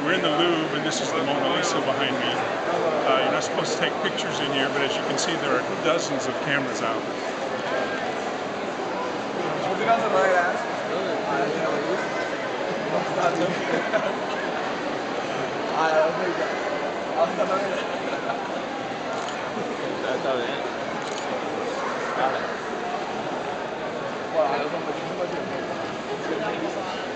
We're in the Louvre, and this is the Mona Lisa behind me. You're not supposed to take pictures in here, but as you can see, there are dozens of cameras out. Está bien. Dale.